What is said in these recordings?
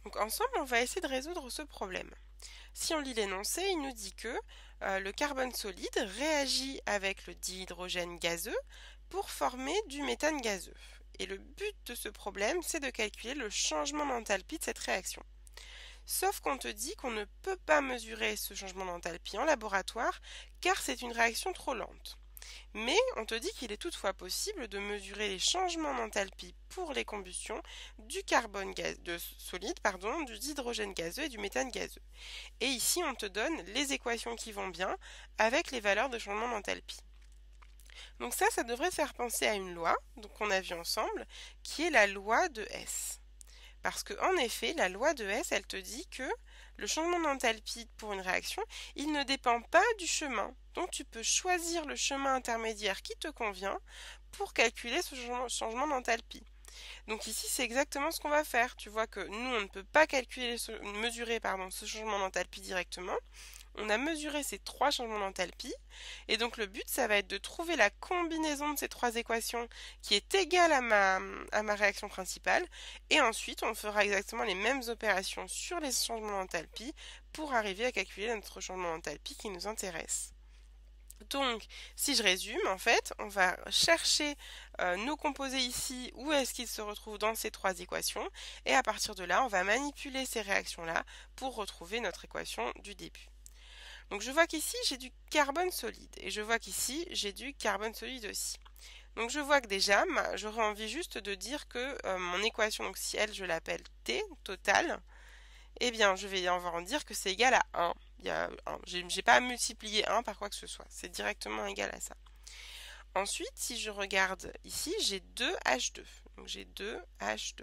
Donc ensemble, on va essayer de résoudre ce problème. Si on lit l'énoncé, il nous dit que le carbone solide réagit avec le dihydrogène gazeux pour former du méthane gazeux. Et le but de ce problème, c'est de calculer le changement d'enthalpie de cette réaction. Sauf qu'on te dit qu'on ne peut pas mesurer ce changement d'enthalpie en laboratoire car c'est une réaction trop lente. Mais on te dit qu'il est toutefois possible de mesurer les changements d'enthalpie pour les combustions du carbone solide, du dihydrogène gazeux et du méthane gazeux. Et ici, on te donne les équations qui vont bien avec les valeurs de changement d'enthalpie. Donc ça devrait te faire penser à une loi qu'on a vue ensemble, qui est la loi de Hess. Parce qu'en effet, la loi de Hess, elle te dit que le changement d'enthalpie pour une réaction, il ne dépend pas du chemin. Donc tu peux choisir le chemin intermédiaire qui te convient pour calculer ce changement d'enthalpie. Donc ici, c'est exactement ce qu'on va faire. Tu vois que nous, on ne peut pas mesurer ce changement d'enthalpie directement. On a mesuré ces trois changements d'enthalpie. Et donc le but, ça va être de trouver la combinaison de ces trois équations qui est égale à ma réaction principale. Et ensuite, on fera exactement les mêmes opérations sur les changements d'enthalpie pour arriver à calculer notre changement d'enthalpie qui nous intéresse. Donc, si je résume, en fait, on va chercher nos composés ici, où est-ce qu'ils se retrouvent dans ces trois équations, et à partir de là, on va manipuler ces réactions-là pour retrouver notre équation du début. Donc je vois qu'ici, j'ai du carbone solide, et je vois qu'ici, j'ai du carbone solide aussi. Donc je vois que déjà, j'aurais envie juste de dire que mon équation, donc si elle, je l'appelle T, totale, eh bien, je vais en dire que c'est égal à 1. J'ai pas à multiplier 1 par quoi que ce soit. C'est directement égal à ça. Ensuite, si je regarde ici, j'ai 2H2. Donc j'ai 2H2.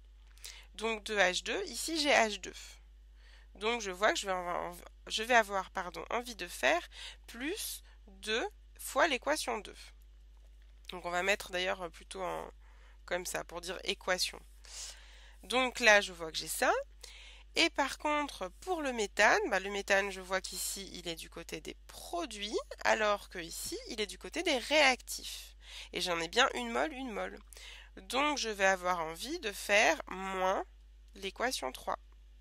Donc 2H2, ici j'ai H2. Donc je vois que je vais avoir envie de faire plus 2 fois l'équation 2. Donc on va mettre d'ailleurs plutôt comme ça pour dire équation. Donc là, je vois que j'ai ça. Et par contre, pour le méthane, je vois qu'ici, il est du côté des produits, alors que ici, il est du côté des réactifs. Et j'en ai bien une mole, une mole. Donc, je vais avoir envie de faire moins l'équation 3.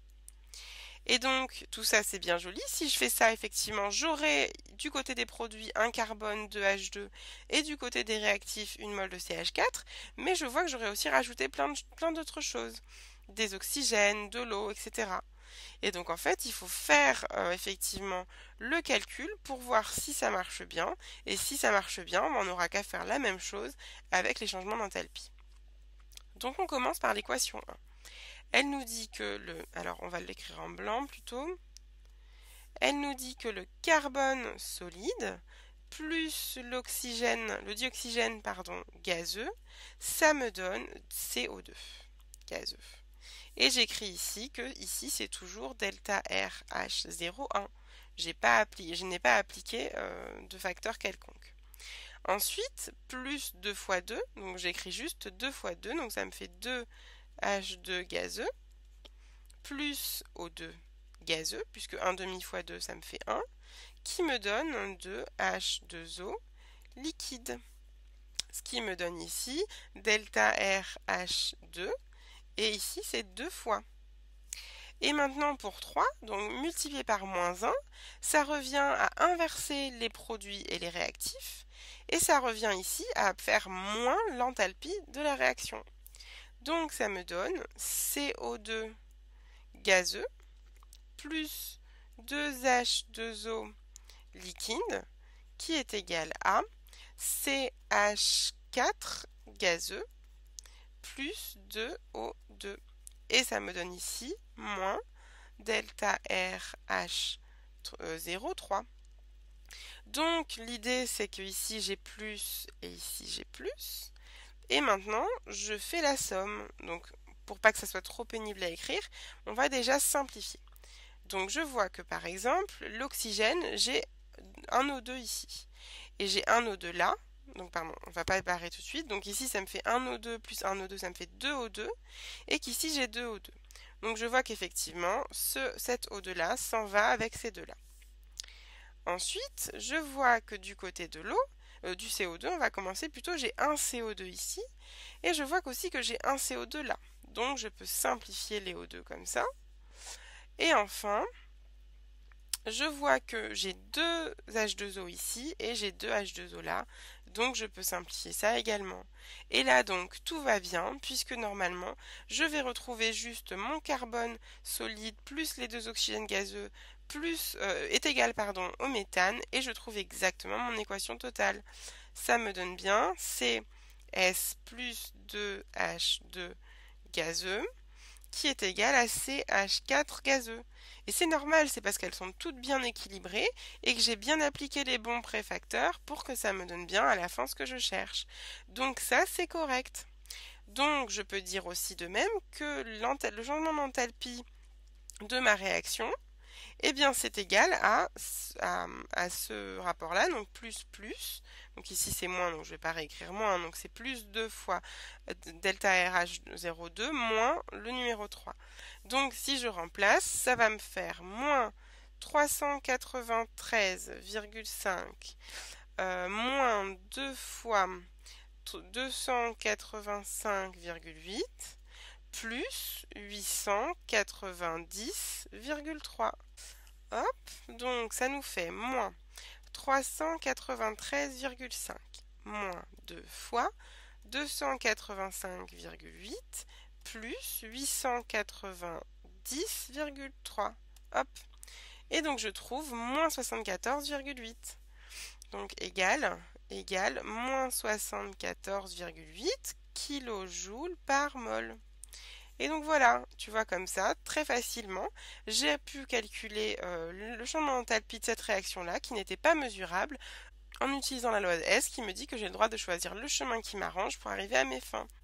Et donc, tout ça, c'est bien joli. Si je fais ça, effectivement, j'aurai du côté des produits un carbone de H2 et du côté des réactifs une mole de CH4. Mais je vois que j'aurais aussi rajouté plein d'autres choses. Des oxygènes, de l'eau, etc. Et donc en fait, il faut faire effectivement le calcul pour voir si ça marche bien. Et si ça marche bien, on n'aura qu'à faire la même chose avec les changements d'enthalpie. Donc on commence par l'équation 1. Elle nous dit que alors on va l'écrire en blanc plutôt. Elle nous dit que le carbone solide plus le dioxygène gazeux, ça me donne CO2 gazeux. Et j'écris ici que ici c'est toujours delta RH01. Je n'ai pas appliqué de facteur quelconque. Ensuite, plus 2 fois 2, donc j'écris juste 2 fois 2, donc ça me fait 2H2 gazeux, plus O2 gazeux, puisque 1 demi fois 2 ça me fait 1, qui me donne 2H2O liquide. Ce qui me donne ici delta RH2, et ici c'est 2 fois. Et maintenant pour 3, donc multiplié par moins 1, ça revient à inverser les produits et les réactifs, et ça revient ici à faire moins l'enthalpie de la réaction. Donc ça me donne CO2 gazeux plus 2H2O liquide qui est égal à CH4 gazeux plus 2O2. Et ça me donne ici moins delta RH03. Donc l'idée c'est que ici j'ai plus et ici j'ai plus. Et maintenant je fais la somme. Donc pour pas que ça soit trop pénible à écrire, on va déjà simplifier. Donc je vois que par exemple l'oxygène, j'ai un O2 ici. Et j'ai un O2 là. Donc pardon, on va pas barrer tout de suite. Donc ici ça me fait 1 O2 plus 1 O2, ça me fait 2 O2. Et qu'ici j'ai 2 O2. Donc je vois qu'effectivement, cet O2 là s'en va avec ces deux là. Ensuite, je vois que du côté de l'eau, du CO2, on va commencer plutôt, j'ai un CO2 ici. Et je vois qu'aussi que j'ai un CO2 là. Donc je peux simplifier les O2 comme ça. Et enfin, je vois que j'ai deux H2O ici et j'ai deux H2O là, donc je peux simplifier ça également. Et là donc tout va bien puisque normalement je vais retrouver juste mon carbone solide plus les deux oxygènes gazeux plus est égal pardon au méthane et je trouve exactement mon équation totale. Ça me donne bien CS plus 2H2 gazeux qui est égal à CH4 gazeux. Et c'est normal, c'est parce qu'elles sont toutes bien équilibrées et que j'ai bien appliqué les bons préfacteurs pour que ça me donne bien à la fin ce que je cherche. Donc ça, c'est correct. Donc je peux dire aussi de même que le changement d'enthalpie de ma réaction, eh bien c'est égal à ce rapport-là, donc plus. Donc ici c'est moins, donc je ne vais pas réécrire moins, donc c'est plus 2 fois delta RH02 moins le numéro 3. Donc si je remplace, ça va me faire moins 393,5 moins 2 fois 285,8 plus 890,3. Hop, donc ça nous fait moins 393,5 moins 2 fois 285,8 plus 890,3. Hop. Et donc je trouve moins 74,8. Donc égal moins 74,8 kJ par mol. Et donc voilà, tu vois comme ça, très facilement, j'ai pu calculer le changement d'enthalpie de cette réaction-là, qui n'était pas mesurable, en utilisant la loi de Hess, qui me dit que j'ai le droit de choisir le chemin qui m'arrange pour arriver à mes fins.